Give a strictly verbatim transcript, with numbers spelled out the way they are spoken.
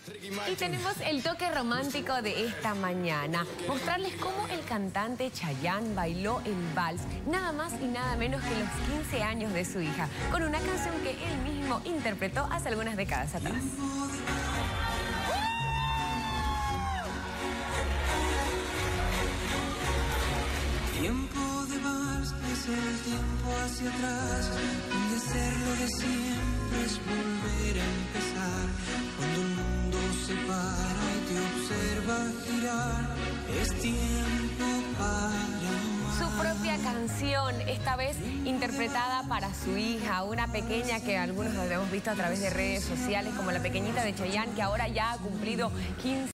Y tenemos el toque romántico de esta mañana. Mostrarles cómo el cantante Chayanne bailó el vals, nada más y nada menos que los quince años de su hija, con una canción que él mismo interpretó hace algunas décadas atrás. Tiempo de vals es el tiempo hacia atrás, donde ser lo de siempre es volver a empezar. Cuando el mundo se para y te observa girar, es tiempo para amar. Su propia canción, esta vez interpretada para su hija, una pequeña que algunos lo hemos visto a través de redes sociales, como la pequeñita de Chayanne, que ahora ya ha cumplido quince